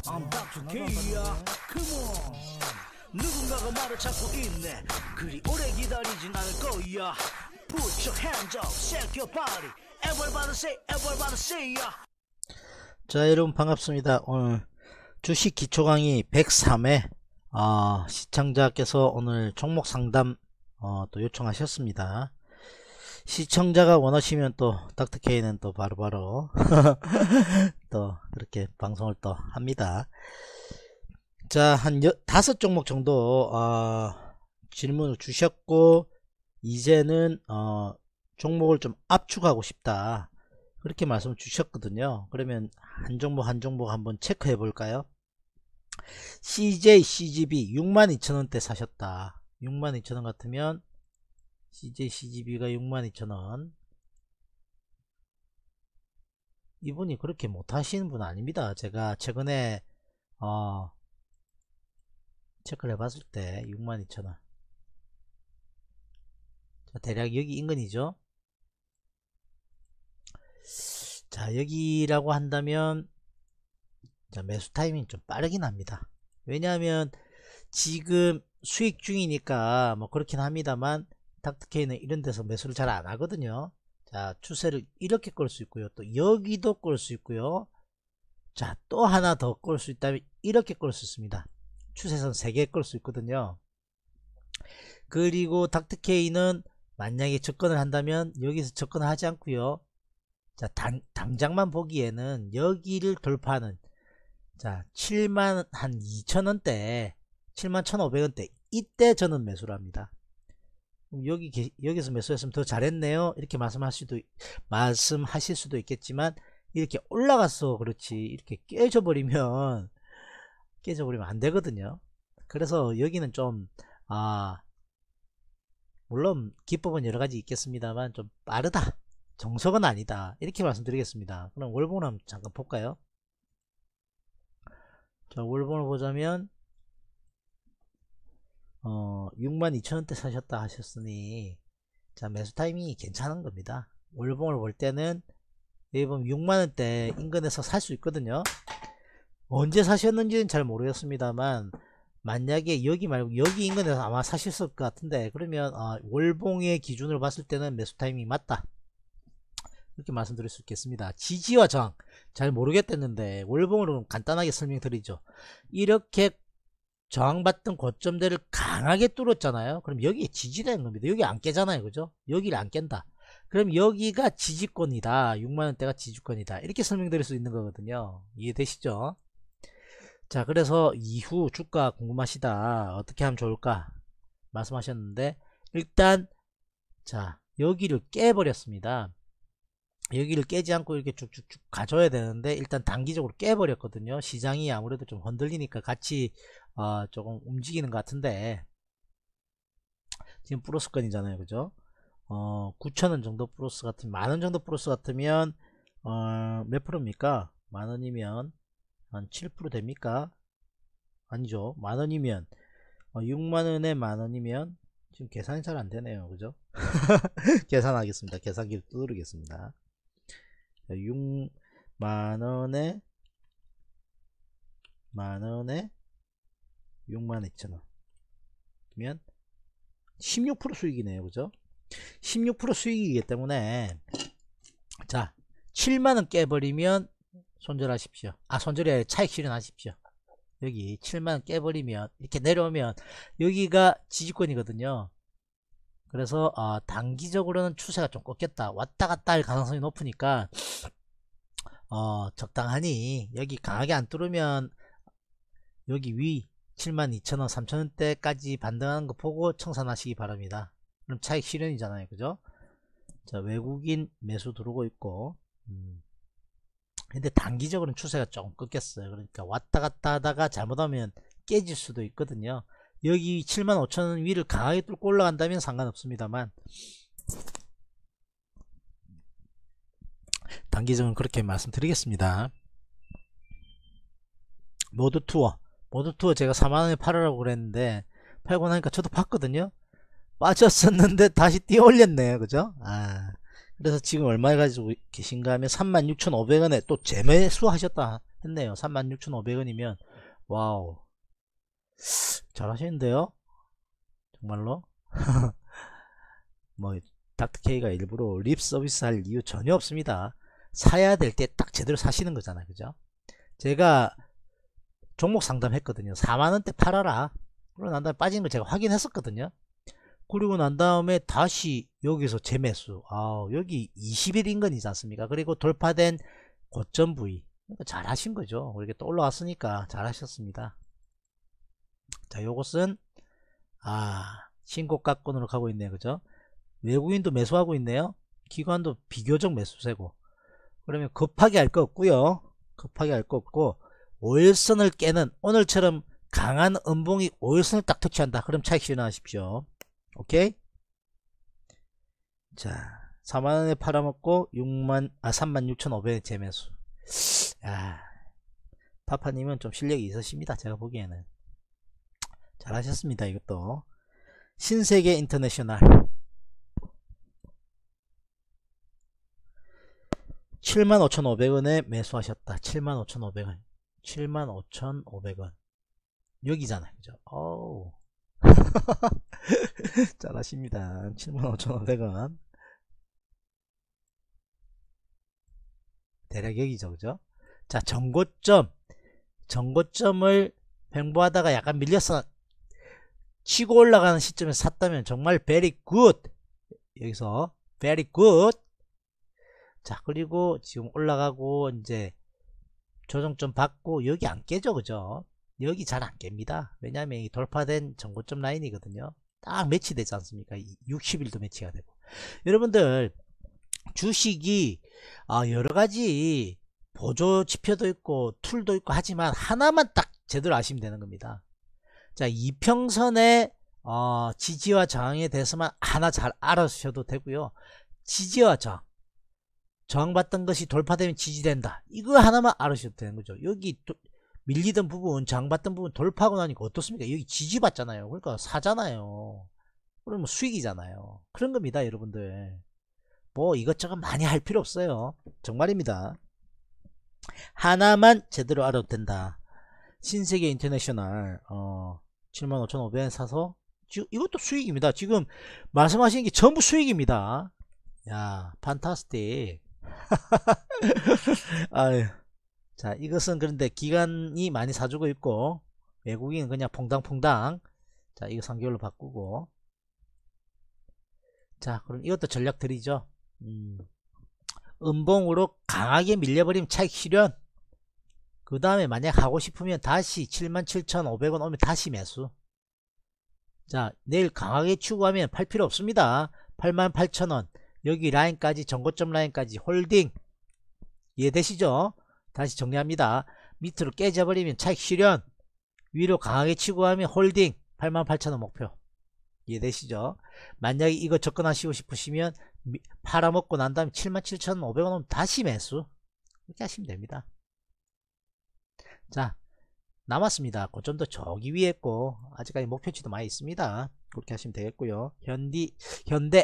I'm Dr. K야. Come on. 누군가가 말을 찾고 있네. 그리 오래 기다리진 않을 거야. Put your hands up, shake your body. Everybody say ya. 자, 여러분 반갑습니다. 오늘 주식 기초 강의 103회 시청자께서 오늘 종목 상담 또 요청하셨습니다. 시청자가 원하시면 또 닥터케이는 또 바로바로 또 그렇게 방송을 또 합니다. 자, 한 5종목 정도 질문을 주셨고, 이제는 종목을 좀 압축하고 싶다, 그렇게 말씀을 주셨거든요. 그러면 한 종목 한 종목 한번 체크해 볼까요? CJ CGB 62,000원대 사셨다. 62,000원 같으면 CJ CGB가 62,000원. 이분이 그렇게 못하시는 분 아닙니다. 제가 최근에 체크를 해봤을 때 62,000원. 자, 대략 여기 인근이죠. 자, 여기라고 한다면 자, 매수 타이밍 좀 빠르긴 합니다. 왜냐하면 지금 수익 중이니까 뭐 그렇긴 합니다만, 닥터케이는 이런 데서 매수를 잘 안 하거든요. 자, 추세를 이렇게 끌 수 있고요, 또 여기도 끌 수 있고요, 자, 또 하나 더 끌 수 있다면 이렇게 끌 수 있습니다. 추세선 3개 끌 수 있거든요. 그리고 닥터케이는 만약에 접근을 한다면 여기서 접근을 하지 않고요, 자, 당장만 보기에는 여기를 돌파하는, 자, 72,000원대 71,500원대 이때 저는 매수를 합니다. 여기서 매수했으면 더 잘했네요, 이렇게 말씀하실 수도 있겠지만, 이렇게 올라갔어 그렇지 이렇게 깨져버리면 안 되거든요. 그래서 여기는 좀 물론 기법은 여러가지 있겠습니다만 좀 빠르다, 정석은 아니다, 이렇게 말씀드리겠습니다. 그럼 월봉을 한번 잠깐 볼까요? 자, 월봉을 보자면 62,000원대 사셨다 하셨으니, 자, 매수 타이밍이 괜찮은 겁니다. 월봉을 볼 때는 여기 보면 6만원대 인근에서 살 수 있거든요. 언제 사셨는지는 잘 모르겠습니다만, 만약에 여기 말고 여기 인근에서 아마 사셨을 것 같은데, 그러면 월봉의 기준으로 봤을 때는 매수 타이밍이 맞다, 이렇게 말씀드릴 수 있겠습니다. 지지와 저항 잘 모르겠댔는데 월봉으로 간단하게 설명드리죠. 이렇게 저항받던 고점대를 강하게 뚫었잖아요. 그럼 여기에 지지되는 겁니다. 여기 안 깨잖아요, 그죠? 여기를 안 깬다. 그럼 여기가 지지권이다, 6만원대가 지지권이다, 이렇게 설명드릴 수 있는 거거든요. 이해되시죠? 자, 그래서 이후 주가 궁금하시다, 어떻게 하면 좋을까 말씀하셨는데, 일단 자, 여기를 깨버렸습니다. 여기를 깨지 않고 이렇게 쭉쭉쭉 가져야 되는데, 일단 단기적으로 깨버렸거든요. 시장이 아무래도 좀 흔들리니까 같이 조금 움직이는 것 같은데, 지금 플러스권이잖아요, 그죠? 9,000원 정도 플러스 같으면, 만원 정도 플러스 같으면 몇 프로입니까? 만원이면 한 7% 됩니까? 아니죠. 만원이면 6만원에 만원이면 지금 계산이 잘 안되네요, 그죠? 계산하겠습니다. 계산기를 두드리겠습니다. 6만원에 62,000원 그러면 16% 수익이네요, 그죠? 16% 수익이기 때문에, 자, 7만원 깨버리면 손절하십시오. 손절이 아니라 차익 실현하십시오. 여기 7만원 깨버리면 이렇게 내려오면 여기가 지지권이거든요. 그래서 단기적으로는 추세가 좀 꺾였다, 왔다갔다 할 가능성이 높으니까 적당하니 여기 강하게 안 뚫으면 여기 위 72,000원 3,000원대까지 반등하는 거 보고 청산하시기 바랍니다. 그럼 차익 실현이잖아요, 그죠? 자, 외국인 매수 들어오고 있고, 근데 단기적으로는 추세가 조금 꺾였어요. 그러니까 왔다갔다 하다가 잘못하면 깨질 수도 있거든요. 여기 75,000원 위를 강하게 뚫고 올라간다면 상관없습니다만, 단기적으로는 그렇게 말씀드리겠습니다. 모드투어 제가 4만원에 팔으라고 그랬는데 팔고 나니까 저도 봤거든요. 빠졌었는데 다시 뛰어 올렸네요, 그죠? 그래서 지금 얼마에 가지고 계신가 하면 36,500원에 또 재매수 하셨다 했네요. 36,500원이면 와우, 잘하시는데요 정말로. 뭐 닥터케이가 일부러 립 서비스 할 이유 전혀 없습니다. 사야 될 때 딱 제대로 사시는 거잖아요. 그죠? 제가 종목 상담했거든요. 4만원대 팔아라. 그러고 난 다음에 빠진 걸 제가 확인했었거든요. 그리고 난 다음에 다시 여기서 재매수. 여기 20일 인근이지 않습니까? 그리고 돌파된 고점 부위. 그러니까 잘 하신 거죠. 이렇게 또 올라왔으니까 잘 하셨습니다. 자, 요것은 신고가권으로 가고 있네요. 그죠? 외국인도 매수하고 있네요. 기관도 비교적 매수세고. 그러면 급하게 할 거 없고요. 급하게 할 거 없고 5일선을 깨는 오늘처럼 강한 음봉이 5일선을 딱 터치한다. 그럼 차익 실현하십시오. 오케이? 자, 4만원에 팔아먹고 36,500원 재매수. 파파님은 좀 실력이 있으십니다. 제가 보기에는 잘하셨습니다. 이것도 신세계 인터내셔널 75,500원에 매수하셨다. 75,500원 75,500원 여기잖아요. 그죠? 어우 잘하십니다. 75,500원 대략 여기죠. 그죠? 자, 정고점을 횡보하다가 약간 밀려서 치고 올라가는 시점에 샀다면 정말 very good. 여기서 very good. 자, 그리고 지금 올라가고 이제 조정점 받고 여기 안 깨죠. 그죠? 여기 잘 안 깹니다. 왜냐하면 이 돌파된 정고점 라인이거든요. 딱 매치되지 않습니까? 60일도 매치가 되고. 여러분들 주식이 여러가지 보조 지표도 있고 툴도 있고 하지만 하나만 딱 제대로 아시면 되는 겁니다. 자, 이평선의 지지와 저항에 대해서만 하나 잘 알아주셔도 되고요. 지지와 저항받던 것이 돌파되면 지지된다. 이거 하나만 알아주셔도 되는 거죠. 여기 밀리던 부분, 저항받던 부분 돌파하고 나니까 어떻습니까? 여기 지지받잖아요. 그러니까 사잖아요. 그러면 수익이잖아요. 그런 겁니다, 여러분들. 뭐 이것저것 많이 할 필요 없어요. 정말입니다. 하나만 제대로 알아도 된다. 신세계 인터내셔널 75,500원 사서 이것도 수익입니다. 지금 말씀하신 게 전부 수익입니다. 야, 판타스틱. 아유. 자, 이것은 그런데 기관이 많이 사주고 있고 외국인은 그냥 퐁당퐁당. 자, 이거 3개월로 바꾸고. 자, 그럼 이것도 전략 드리죠. 음봉으로 강하게 밀려버리면 차익 실현. 그 다음에 만약 하고 싶으면 다시 77,500원 오면 다시 매수. 자, 내일 강하게 추구하면 팔 필요 없습니다. 88,000원 여기 라인까지, 정고점 라인까지 홀딩. 이해되시죠? 다시 정리합니다. 밑으로 깨져버리면 차익 실현. 위로 강하게 추구하면 홀딩. 88,000원 목표. 이해되시죠? 만약에 이거 접근하시고 싶으시면 팔아먹고 난 다음에 77,500원 오면 다시 매수. 이렇게 하시면 됩니다. 자, 남았습니다. 고점도 저기 위에 있고 아직까지 목표치도 많이 있습니다. 그렇게 하시면 되겠고요. 현대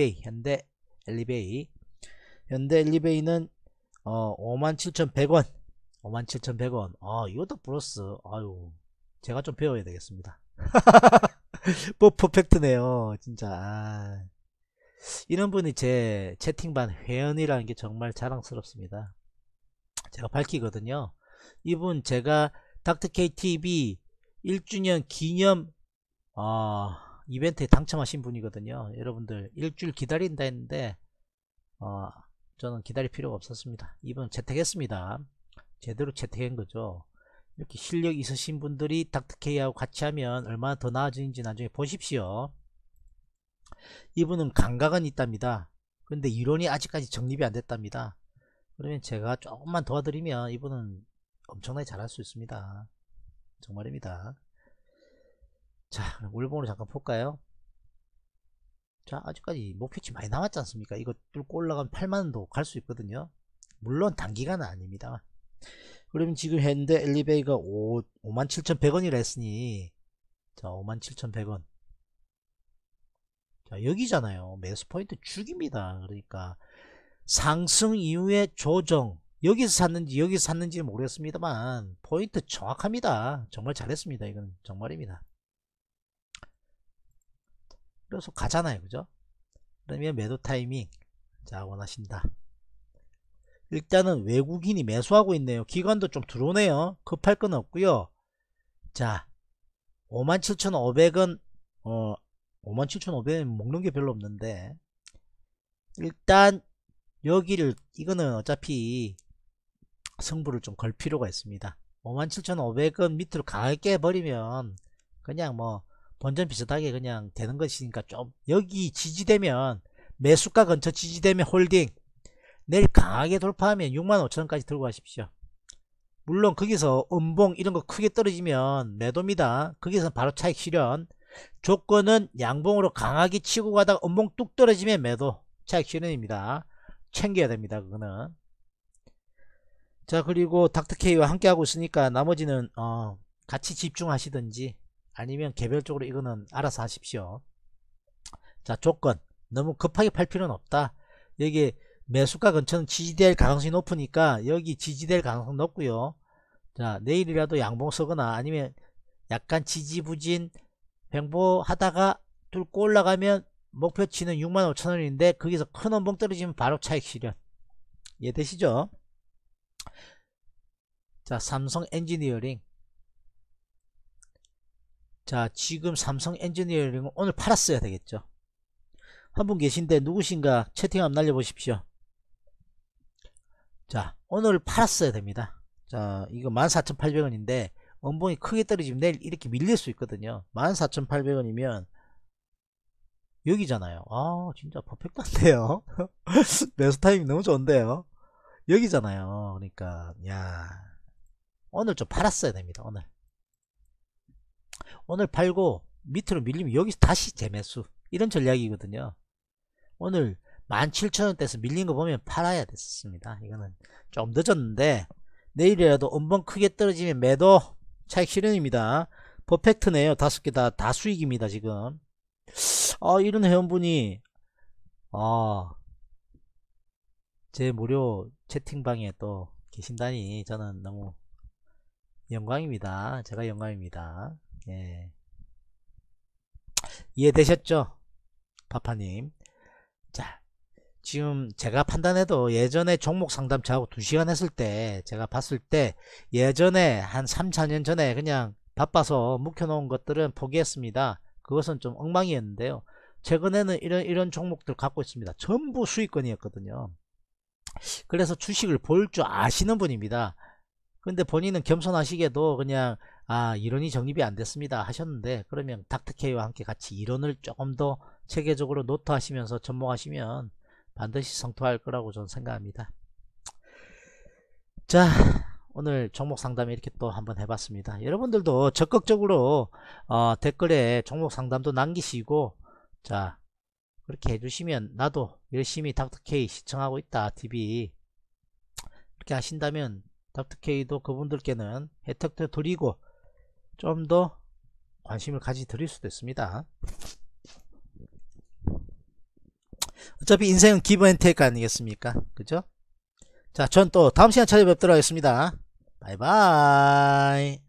엘리베이는 57,100원 57,100원 이것도 플러스. 아유, 제가 좀 배워야 되겠습니다. 뭐 퍼펙트네요 진짜. 이런 분이 제 채팅반 회원이라는 게 정말 자랑스럽습니다. 제가 밝히거든요. 이분 제가 닥터KTV 1주년 기념 이벤트에 당첨하신 분이거든요. 여러분들 일주일 기다린다 했는데 저는 기다릴 필요가 없었습니다. 이분 채택했습니다. 제대로 채택한 거죠. 이렇게 실력 있으신 분들이 닥터K하고 같이 하면 얼마나 더 나아지는지 나중에 보십시오. 이분은 감각은 있답니다. 근데 이론이 아직까지 정립이 안 됐답니다. 그러면 제가 조금만 도와드리면 이분은 엄청나게 잘할 수 있습니다. 정말입니다. 자, 그럼 월봉으로 잠깐 볼까요? 자, 아직까지 목표치 많이 남았지 않습니까? 이거 뚫고 올라가면 8만원도 갈 수 있거든요. 물론 단기간은 아닙니다. 그러면 지금 현대 엘리베이가 57,100원이라 했으니, 자, 57,100원. 자, 여기잖아요. 매수 포인트 죽입니다. 그러니까 상승 이후에 조정, 여기서 샀는지 여기서 샀는지는 모르겠습니다만 포인트 정확합니다. 정말 잘했습니다. 이건 정말입니다. 그래서 가잖아요. 그죠? 그러면 매도 타이밍 자 원하신다. 일단은 외국인이 매수하고 있네요. 기관도 좀 들어오네요. 급할 건 없고요. 자 57,500원 57,500원 먹는 게 별로 없는데 일단 여기를 이거는 어차피 승부를 좀 걸 필요가 있습니다. 57,500원 밑으로 강하게 버리면 그냥 뭐 본전 비슷하게 그냥 되는 것이니까 좀 여기 지지되면 매수가 근처 지지되면 홀딩 내일 강하게 돌파하면 65,000원까지 들고 가십시오. 물론 거기서 음봉 이런 거 크게 떨어지면 매도입니다. 거기서 바로 차익 실현. 조건은 양봉으로 강하게 치고 가다가 음봉 뚝 떨어지면 매도 차익 실현입니다. 챙겨야 됩니다. 그거는. 자 그리고 닥터케이와 함께 하고 있으니까 나머지는 같이 집중하시든지 아니면 개별적으로 이거는 알아서 하십시오. 자 조건 너무 급하게 팔 필요는 없다. 여기 매수가 근처는 지지될 가능성이 높으니까 여기 지지될 가능성 높고요. 자 내일이라도 양봉 서거나 아니면 약간 지지부진 횡보하다가 뚫고 올라가면 목표치는 65,000원인데 거기서 큰 원봉 떨어지면 바로 차익 실현. 이해되시죠? 자 삼성 엔지니어링 자 지금 삼성 엔지니어링은 오늘 팔았어야 되겠죠. 한 분 계신데 누구신가 채팅 한번 날려보십시오. 자 오늘 팔았어야 됩니다. 자 이거 14,800원인데 원봉이 크게 떨어지면 내일 이렇게 밀릴 수 있거든요. 14,800원이면 여기잖아요. 아 진짜 퍼펙트한데요. 매수 타이밍 너무 좋은데요. 여기잖아요. 그러니까 야 오늘 좀 팔았어야 됩니다. 오늘 팔고 밑으로 밀리면 여기서 다시 재매수 이런 전략이거든요. 오늘 17,000원대에서 밀린 거 보면 팔아야 됐습니다. 이거는 좀 늦었는데 내일이라도 음봉 크게 떨어지면 매도 차익 실현입니다. 퍼펙트네요. 5개 다 수익입니다. 지금 이런 회원분이 제 무료 채팅방에 또 계신다니 저는 너무 영광입니다. 제가 영광입니다. 예. 이해되셨죠? 파파님. 자 지금 제가 판단해도 예전에 종목 상담 저하고 2시간 했을 때 제가 봤을 때 예전에 한 3, 4년 전에 그냥 바빠서 묵혀놓은 것들은 포기했습니다. 그것은 좀 엉망이었는데요. 최근에는 이런 종목들 갖고 있습니다. 전부 수익권이었거든요. 그래서 주식을 볼 줄 아시는 분입니다. 근데 본인은 겸손하시게도 그냥 이론이 정립이 안 됐습니다 하셨는데 그러면 닥터케이와 함께 같이 이론을 조금 더 체계적으로 노트하시면서 접목하시면 반드시 성토할 거라고 저는 생각합니다. 자 오늘 종목 상담 이렇게 또 한번 해봤습니다. 여러분들도 적극적으로 댓글에 종목 상담도 남기시고 자 그렇게 해주시면 나도 열심히 닥터케이 시청하고 있다 TV 이렇게 하신다면 닥터케이도 그분들께는 혜택도 드리고 좀 더 관심을 드릴 수도 있습니다. 어차피 인생은 기브 앤 테이크 아니겠습니까? 그죠? 자, 전 또 다음 시간 찾아뵙도록 하겠습니다. 바이바이.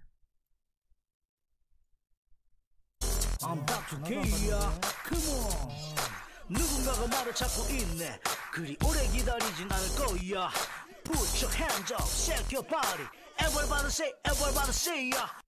누군가가 말을 찾고 있네. 그리 오래 기다리진 않을 거야. Put your hands up, shake your body. Everybody say, everybody say, yeah.